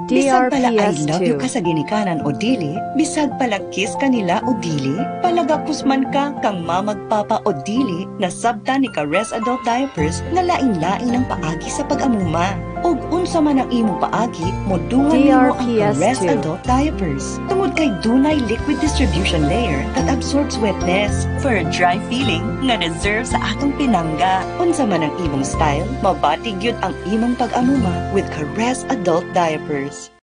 Bisag pala I DRPS love you 2. ka sa ginikanan o dili, bisag pala kiss kanila o dili, palagapos man ka kang mamagpapa o dili, nasabta ni Kares Adult Diapers nga laing-laing ng paagi sa pag-amuma. Og unsa man ang imong paagi, modungan nimo ang DRPS Kares 2. Adult Diapers. Tungod kay dunay liquid distribution layer that absorbs wetness for a dry feeling nga deserve sa atong pinangga. Unsa man ang imong style, mabatig yun ang imong pag-amuma with Kares Adult Diapers.